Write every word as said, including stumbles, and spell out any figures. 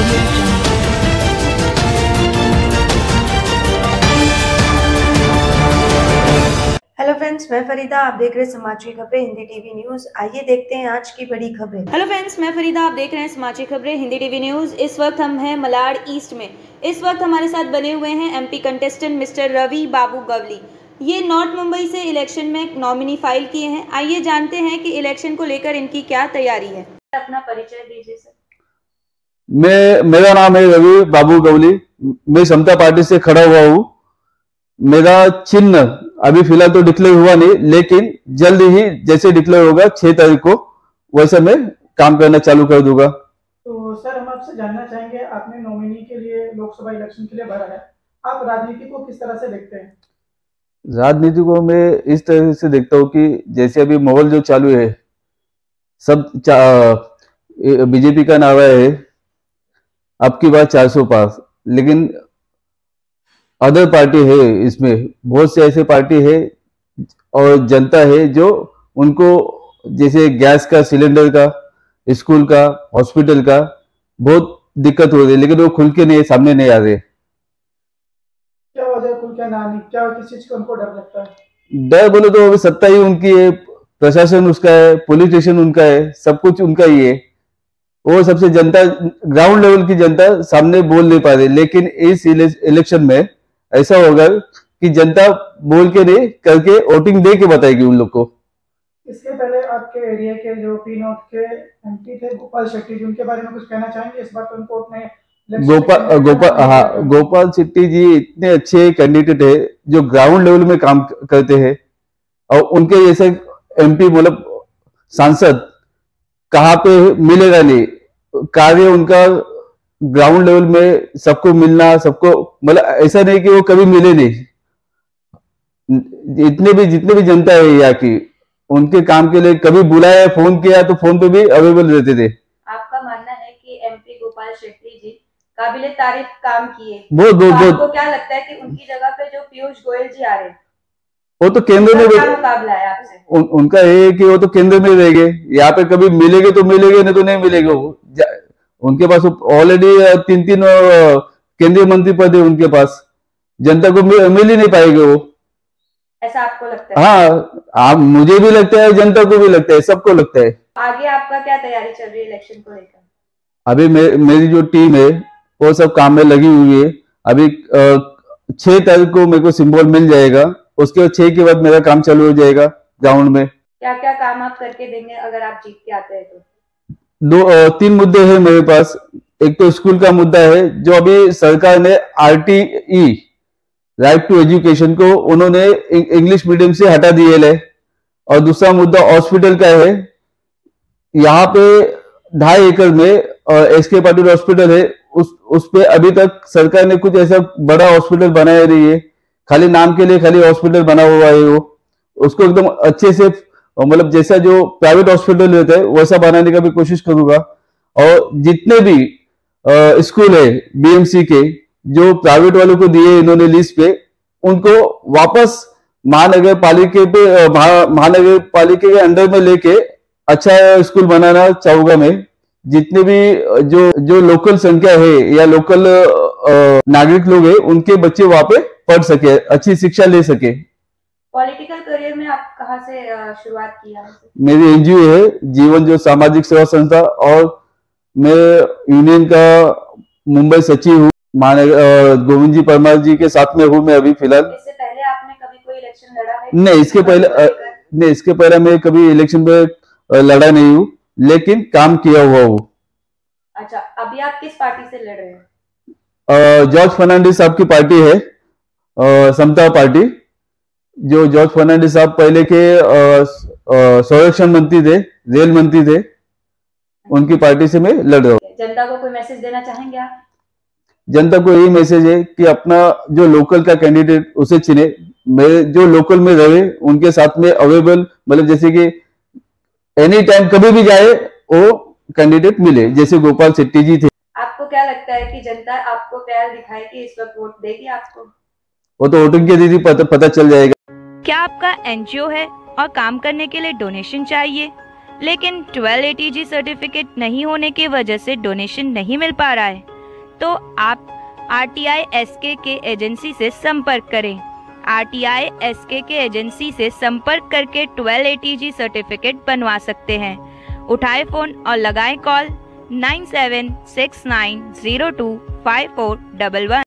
audio jungle. Hello friends, मैं फरीदा, आप देख रहे हैं समाचार खबरें हिंदी टीवी न्यूज। आइए देखते हैं आज की बड़ी खबरें। हेलो फ्रेंड्स, मैं फरीदा, आप देख रहे हैं समाचार खबरें हिंदी टीवी न्यूज। इस वक्त हम हैं मलाड ईस्ट में। इस वक्त हमारे साथ बने हुए हैं MP contestant mister Ravi Babu Gawli. ये नॉर्थ मुंबई से इलेक्शन में नॉमिनी फाइल किए हैं। आइए जानते हैं कि इलेक्शन को लेकर इनकी क्या तैयारी है। अपना परिचय दीजिए सर। मैं मेरा नाम है रवि बाबू गवली। मैं समता पार्टी से खड़ा हुआ हूँ। मेरा चिन्ह अभी फिलहाल तो डिक्लेयर हुआ नहीं, लेकिन जल्द ही जैसे डिक्लेयर होगा छह तारीख को, वैसे मैं काम करना चालू कर दूंगा। तो सर, हम आपसे जानना चाहेंगे, आपने नॉमिनी के लिए लोकसभा इलेक्शन के लिए भरा है, आप राजनीति को किस तरह से देखते हैं? राजनीति को मैं इस तरह से देखता हूँ कि जैसे अभी माहौल जो चालू है, सब बीजेपी का नारा है अब की बार चार सौ पास, लेकिन अदर पार्टी है, इसमें बहुत से ऐसे पार्टी है और जनता है जो उनको जैसे गैस का, सिलेंडर का, स्कूल का, हॉस्पिटल का बहुत दिक्कत हो रही है, लेकिन वो खुल के नहीं सामने नहीं आ रहे। क्या वजह खुल के ना नहीं, क्या किस चीज का उनको डर लगता है? डर बोले तो अभी सत्ता ही उनकी है, प्रशासन उसका है, पुलिस स्टेशन उनका है, सब कुछ उनका ही है। वो सबसे जनता, ग्राउंड लेवल की जनता सामने बोल नहीं पा रही, लेकिन इस इलेक्शन में ऐसा होगा कि जनता बोल के नहीं करके वोटिंग दे के बताएगी उन लोग को। इसके पहले आपके एरिया के जो पी नॉर्थ के एमपी थे गोपाल शेट्टी जी, उनके बारे में कुछ कहना चाहेंगे? इस बार तो उनको अपने गोपाल गोपाल हाँ गोपाल शेट्टी जी इतने अच्छे कैंडिडेट है जो ग्राउंड लेवल में काम करते हैं, और उनके जैसे एमपी मतलब सांसद कहाँ पे मिलेगा नहीं। कार्य उनका ग्राउंड लेवल में सबको मिलना, सबको मतलब ऐसा नहीं कि वो कभी मिले नहीं। इतने भी जितने भी जनता है यहाँ की, उनके काम के लिए कभी बुलाया, फोन किया तो फोन पे भी अवेलेबल रहते थे। आपका मानना है कि एमपी गोपाल शेट्टी जी काबिले तारीफ काम किए, बहुत बहुत बहुत। आपको क्या लगता है कि उनकी जगह पे जो पीयूष गोयल जी आ रहे हैं, वो तो केंद्र में मुकाबला है आपसे? उन, उनका ये है कि वो तो केंद्र में रहेंगे, यहाँ पे कभी मिलेंगे तो मिलेंगे, नहीं तो नहीं मिलेंगे। वो उनके पास ऑलरेडी तीन तीन केंद्रीय मंत्री पद है उनके पास, जनता को मिल, मिल ही नहीं पाएंगे वो। ऐसा आपको लगता है? हाँ, आप, मुझे भी लगता है, जनता को भी लगता है, सबको लगता है। आगे आपका क्या तैयारी चल रही है इलेक्शन को लेकर? अभी मे, मेरी जो टीम है वो सब काम में लगी हुई है। अभी छह तारीख को मेरे को सिंबल मिल जाएगा, उसके बाद छह के बाद मेरा काम चालू हो जाएगा ग्राउंड में। क्या क्या काम आप करके देंगे अगर आप जीत के आते हैं तो? दो तीन मुद्दे हैं मेरे पास। एक तो स्कूल का मुद्दा है, जो अभी सरकार ने आरटीई राइट टू एजुकेशन को उन्होंने इंग्लिश मीडियम से हटा दिए है। और दूसरा मुद्दा हॉस्पिटल का है। यहाँ पे ढाई एकड़ में एस के पाटिल हॉस्पिटल है, उस उस पे अभी तक सरकार ने कुछ ऐसा बड़ा हॉस्पिटल बनाया नहीं है, खाली नाम के लिए खाली हॉस्पिटल बना हुआ है। वो उसको एकदम अच्छे से, मतलब जैसा जो प्राइवेट हॉस्पिटल रहता है वैसा बनाने का भी कोशिश करूंगा। और जितने भी स्कूल है बीएमसी के, जो प्राइवेट वालों को दिए इन्होंने लिस्ट पे, उनको वापस महानगर पालिका पे महानगर पालिका के अंडर में लेके अच्छा स्कूल बनाना चाहूंगा मैं। जितने भी जो जो लोकल संख्या है या लोकल नागरिक लोग हैं, उनके बच्चे वहां पे पढ़ सके, अच्छी शिक्षा ले सके। पॉलिटिकल करियर में आप कहां से शुरुआत की है? मेरी एनजीओ है जीवन जो सामाजिक सेवा संस्था, और मैं यूनियन का मुंबई सचिव हूँ। महानगर गोविंद जी परमार जी के साथ में हूँ मैं अभी फिलहाल। इससे पहले आपने कभी कोई इलेक्शन लड़ा है? नहीं, इसके पहले नहीं इसके पहले मैं कभी इलेक्शन में लड़ा नहीं हूँ, लेकिन काम किया हुआ हूँ। अच्छा, अभी आप किस पार्टी से लड़ रहे हैं? जॉर्ज फर्नांडिस साहब की पार्टी है, समता पार्टी। जो जॉर्ज फर्नांडिस साहब पहले के संरक्षण मंत्री थे, रेल मंत्री थे, उनकी पार्टी से मैं लड़ रहा हूँ। जनता को कोई मैसेज देना चाहेंगे आप? जनता को यही मैसेज है कि अपना जो लोकल का कैंडिडेट उसे चुने। मेरे जो लोकल में रहे उनके साथ में अवेलेबल, मतलब जैसे कि एनी टाइम कभी भी जाए वो कैंडिडेट मिले, जैसे गोपाल शेट्टी जी थे। आपको क्या लगता है कि जनता आपको प्यार दिखाएगी, इस वक्त वोट देगी आपको? वो तो वोटिंग के दीदी पता, पता चल जाएगा। क्या आपका एनजीओ है और काम करने के लिए डोनेशन चाहिए, लेकिन twelve A T G certificate नहीं होने की वजह से डोनेशन नहीं मिल पा रहा है? तो आप आर टी आई एस के के एजेंसी से संपर्क करें। आर टी आई एस के के एजेंसी से संपर्क करके twelve A T G certificate बनवा सकते हैं। उठाए फोन और लगाएं call nine seven six nine zero two five four double one.